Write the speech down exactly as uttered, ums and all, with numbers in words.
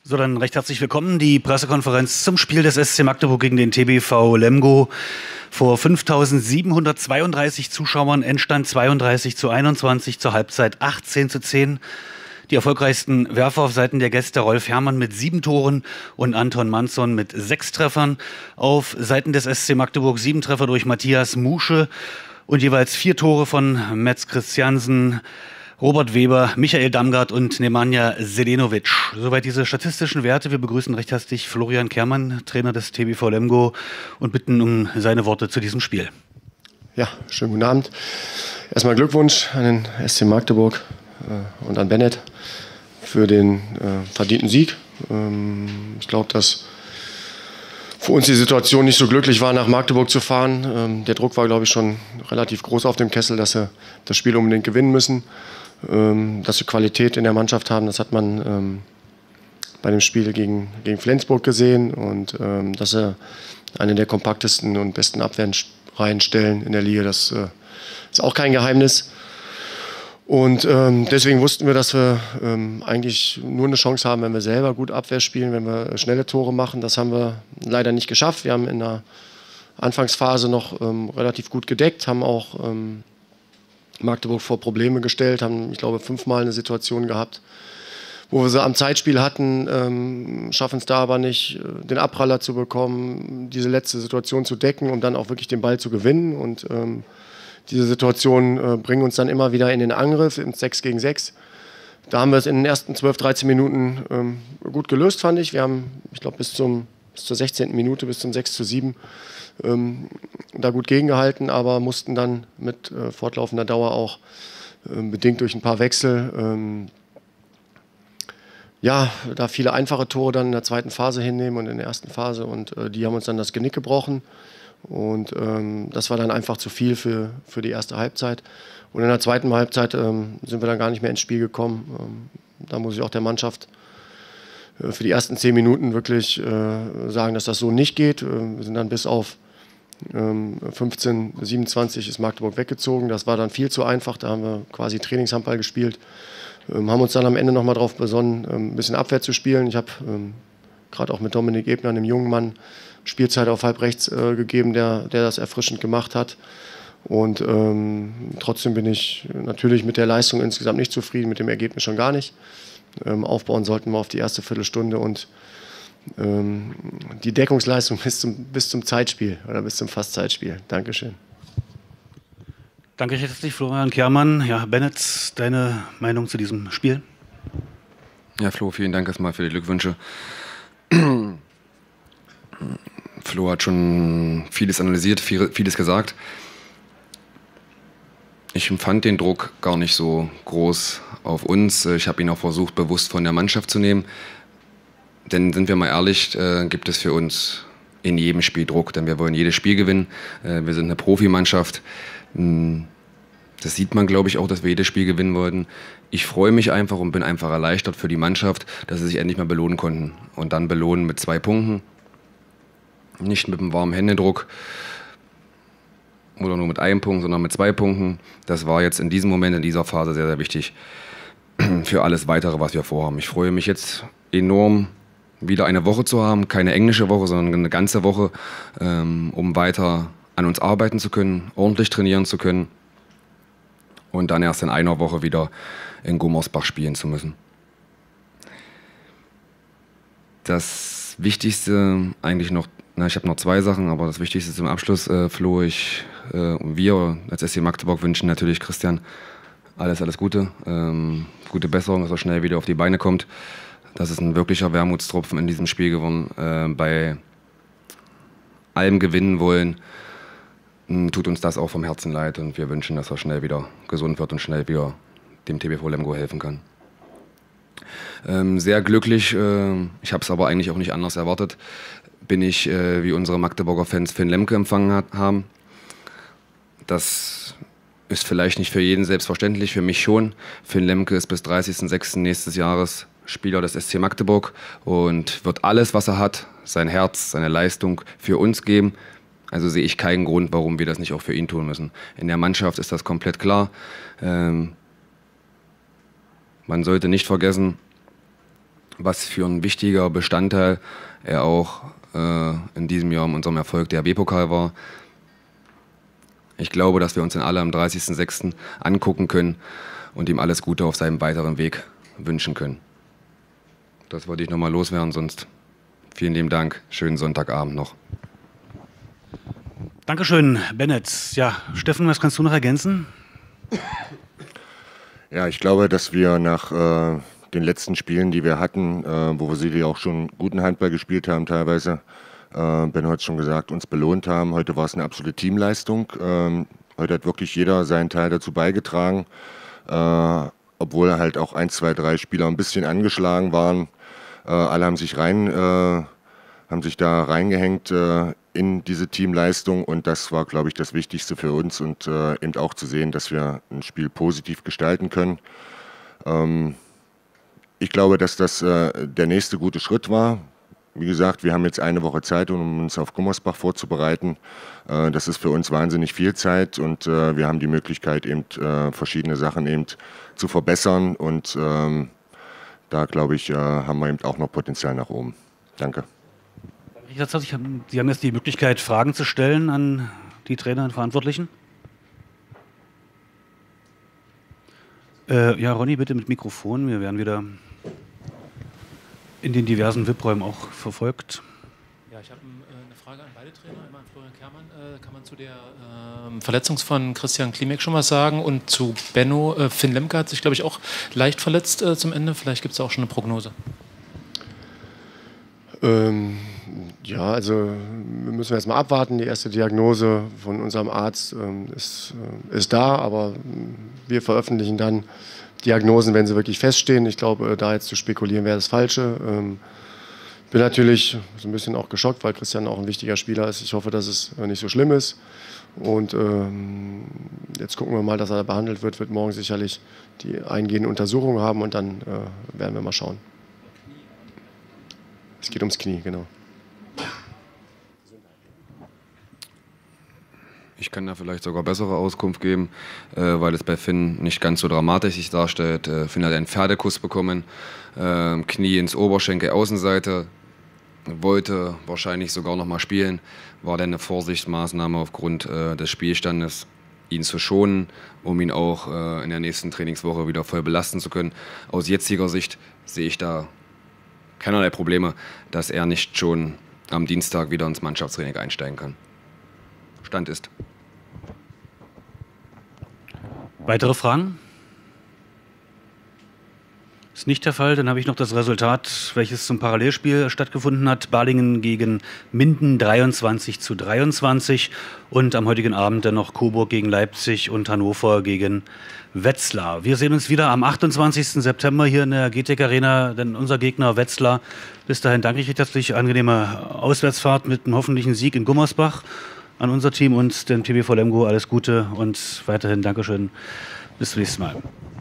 So, dann recht herzlich willkommen. Die Pressekonferenz zum Spiel des S C Magdeburg gegen den T B V Lemgo. Vor fünftausendsiebenhundertzweiunddreißig Zuschauern, Endstand zweiunddreißig zu einundzwanzig, zur Halbzeit achtzehn zu zehn. Die erfolgreichsten Werfer auf Seiten der Gäste: Rolf Herrmann mit sieben Toren und Anton Manson mit sechs Treffern. Auf Seiten des S C Magdeburg sieben Treffer durch Matthias Musche und jeweils vier Tore von Metz Christiansen, Robert Weber, Michael Damgard und Nemanja Selenovic. Soweit diese statistischen Werte. Wir begrüßen recht herzlich Florian Kehrmann, Trainer des T B V Lemgo, und bitten um seine Worte zu diesem Spiel. Ja, schönen guten Abend. Erstmal Glückwunsch an den S C Magdeburg äh, und an Bennett für den äh, verdienten Sieg. Ähm, ich glaube, dass für uns die Situation nicht so glücklich war, nach Magdeburg zu fahren. Ähm, der Druck war, glaube ich, schon relativ groß auf dem Kessel, dass sie das Spiel unbedingt gewinnen müssen. Ähm, dass wir Qualität in der Mannschaft haben, das hat man ähm, bei dem Spiel gegen, gegen Flensburg gesehen. Und ähm, dass sie eine der kompaktesten und besten Abwehrreihen stellen in der Liga, das äh, ist auch kein Geheimnis. Und ähm, deswegen wussten wir, dass wir ähm, eigentlich nur eine Chance haben, wenn wir selber gut Abwehr spielen, wenn wir schnelle Tore machen. Das haben wir leider nicht geschafft. Wir haben in der Anfangsphase noch ähm, relativ gut gedeckt, haben auch ähm, Magdeburg vor Probleme gestellt, haben, ich glaube, fünfmal eine Situation gehabt, wo wir sie am Zeitspiel hatten, ähm, schaffen es da aber nicht, den Abpraller zu bekommen, diese letzte Situation zu decken, um dann auch wirklich den Ball zu gewinnen. Und ähm, diese Situationen äh, bringen uns dann immer wieder in den Angriff, ins sechs gegen sechs. Da haben wir es in den ersten zwölf, dreizehn Minuten ähm, gut gelöst, fand ich. Wir haben, ich glaube, bis, zum, bis zur sechzehnten Minute, bis zum sechs zu sieben ähm, da gut gegengehalten, aber mussten dann mit äh, fortlaufender Dauer auch, äh, bedingt durch ein paar Wechsel, ähm, ja, da viele einfache Tore dann in der zweiten Phase hinnehmen und in der ersten Phase. Und äh, die haben uns dann das Genick gebrochen. Und ähm, das war dann einfach zu viel für, für die erste Halbzeit. Und in der zweiten Halbzeit ähm, sind wir dann gar nicht mehr ins Spiel gekommen. Ähm, da muss ich auch der Mannschaft äh, für die ersten zehn Minuten wirklich äh, sagen, dass das so nicht geht. Äh, wir sind dann bis auf ähm, fünfzehn siebenundzwanzig ist Magdeburg weggezogen. Das war dann viel zu einfach. Da haben wir quasi Trainingshandball gespielt. Ähm, haben uns dann am Ende nochmal darauf besonnen, ähm, ein bisschen Abwehr zu spielen. Ich habe ähm, gerade auch mit Dominik Ebner, einem jungen Mann, Spielzeit auf halb rechts äh, gegeben, der, der das erfrischend gemacht hat. Und ähm, trotzdem bin ich natürlich mit der Leistung insgesamt nicht zufrieden, mit dem Ergebnis schon gar nicht. Ähm, aufbauen sollten wir auf die erste Viertelstunde und ähm, die Deckungsleistung bis zum, bis zum Zeitspiel oder bis zum Fast-Zeitspiel. Dankeschön. Danke herzlich, Florian Kehrmann. Ja, Bennett, deine Meinung zu diesem Spiel? Ja, Flo, vielen Dank erstmal für die Glückwünsche. Flo hat schon vieles analysiert, vieles gesagt. Ich empfand den Druck gar nicht so groß auf uns. Ich habe ihn auch versucht, bewusst von der Mannschaft zu nehmen. Denn sind wir mal ehrlich, äh, gibt es für uns in jedem Spiel Druck, denn wir wollen jedes Spiel gewinnen. Äh, wir sind eine Profimannschaft. Das sieht man, glaube ich, auch, dass wir jedes Spiel gewinnen wollten. Ich freue mich einfach und bin einfach erleichtert für die Mannschaft, dass sie sich endlich mal belohnen konnten. Und dann belohnen mit zwei Punkten. Nicht mit einem warmen Händedruck oder nur mit einem Punkt, sondern mit zwei Punkten. Das war jetzt in diesem Moment, in dieser Phase sehr, sehr wichtig für alles Weitere, was wir vorhaben. Ich freue mich jetzt enorm, wieder eine Woche zu haben. Keine englische Woche, sondern eine ganze Woche, um weiter an uns arbeiten zu können, ordentlich trainieren zu können und dann erst in einer Woche wieder in Gummersbach spielen zu müssen. Das Wichtigste eigentlich noch, na, ich habe noch zwei Sachen, aber das Wichtigste zum Abschluss, äh, Flo, ich äh, und wir als S C Magdeburg wünschen natürlich Christian alles, alles Gute, ähm, gute Besserung, dass er schnell wieder auf die Beine kommt. Das ist ein wirklicher Wermutstropfen in diesem Spiel geworden. Äh, bei allem gewinnen wollen, tut uns das auch vom Herzen leid und wir wünschen, dass er schnell wieder gesund wird und schnell wieder dem T B V Lemgo helfen kann. Ähm, sehr glücklich, äh, ich habe es aber eigentlich auch nicht anders erwartet, bin ich, äh, wie unsere Magdeburger Fans, Finn Lemke empfangen hat, haben. Das ist vielleicht nicht für jeden selbstverständlich, für mich schon. Finn Lemke ist bis dreißigsten sechsten nächstes Jahres Spieler des S C Magdeburg und wird alles, was er hat, sein Herz, seine Leistung für uns geben. Also sehe ich keinen Grund, warum wir das nicht auch für ihn tun müssen. In der Mannschaft ist das komplett klar. Ähm, man sollte nicht vergessen, was für ein wichtiger Bestandteil er auch äh, in diesem Jahr in unserem Erfolg der W-Pokal war. Ich glaube, dass wir uns den alle am dreißigsten sechsten angucken können und ihm alles Gute auf seinem weiteren Weg wünschen können. Das wollte ich nochmal loswerden, sonst vielen lieben Dank. Schönen Sonntagabend noch. Dankeschön, Bennett. Ja, Steffen, was kannst du noch ergänzen? Ja, ich glaube, dass wir nach äh, den letzten Spielen, die wir hatten, äh, wo wir sicherlich auch schon guten Handball gespielt haben teilweise, äh, Ben hat es schon gesagt, uns belohnt haben. Heute war es eine absolute Teamleistung. Ähm, heute hat wirklich jeder seinen Teil dazu beigetragen, äh, obwohl halt auch ein, zwei, drei Spieler ein bisschen angeschlagen waren. Äh, alle haben sich rein, äh, haben sich da reingehängt äh, in diese Teamleistung und das war, glaube ich, das Wichtigste für uns und äh, eben auch zu sehen, dass wir ein Spiel positiv gestalten können. Ähm, ich glaube, dass das äh, der nächste gute Schritt war. Wie gesagt, wir haben jetzt eine Woche Zeit, um uns auf Gummersbach vorzubereiten. Äh, das ist für uns wahnsinnig viel Zeit und äh, wir haben die Möglichkeit, eben äh, verschiedene Sachen eben zu verbessern und ähm, da, glaube ich, äh, haben wir eben auch noch Potenzial nach oben. Danke. Sie haben jetzt die Möglichkeit, Fragen zu stellen an die Trainer und Verantwortlichen. Äh, ja, Ronny, bitte mit Mikrofon. Wir werden wieder in den diversen V I P-Räumen auch verfolgt. Ja, ich habe äh, eine Frage an beide Trainer. Einmal an Florian Kehrmann. Äh, kann man zu der äh, Verletzung von Christian Klimek schon was sagen? Und zu Benno, äh, Finn Lemke hat sich, glaube ich, auch leicht verletzt äh, zum Ende. Vielleicht gibt es auch schon eine Prognose. Ähm, ja, also müssen wir jetzt mal abwarten. Die erste Diagnose von unserem Arzt ähm, ist, äh, ist da, aber wir veröffentlichen dann Diagnosen, wenn sie wirklich feststehen. Ich glaube, da jetzt zu spekulieren wäre das Falsche. Ähm, bin natürlich so ein bisschen auch geschockt, weil Christian auch ein wichtiger Spieler ist. Ich hoffe, dass es nicht so schlimm ist. Und ähm, jetzt gucken wir mal, dass er behandelt wird. Wird morgen sicherlich die eingehende Untersuchung haben und dann äh, werden wir mal schauen. Es geht ums Knie, genau. Ich kann da vielleicht sogar bessere Auskunft geben, äh, weil es bei Finn nicht ganz so dramatisch sich darstellt. Äh, Finn hat einen Pferdekuss bekommen, äh, Knie ins Oberschenkel, Außenseite, wollte wahrscheinlich sogar noch mal spielen, war dann eine Vorsichtsmaßnahme aufgrund äh, des Spielstandes, ihn zu schonen, um ihn auch äh, in der nächsten Trainingswoche wieder voll belasten zu können. Aus jetziger Sicht sehe ich da keinerlei Probleme, dass er nicht schon am Dienstag wieder ins Mannschaftstraining einsteigen kann. Stand ist. Weitere Fragen? Ist nicht der Fall. Dann habe ich noch das Resultat, welches zum Parallelspiel stattgefunden hat. Balingen gegen Minden dreiundzwanzig zu dreiundzwanzig und am heutigen Abend dann noch Coburg gegen Leipzig und Hannover gegen Wetzlar. Wir sehen uns wieder am achtundzwanzigsten September hier in der G T E C Arena, denn unser Gegner Wetzlar. Bis dahin danke ich recht herzlich. Angenehme Auswärtsfahrt mit einem hoffentlichen Sieg in Gummersbach an unser Team und dem T B V Lemgo. Alles Gute und weiterhin Dankeschön. Bis zum nächsten Mal.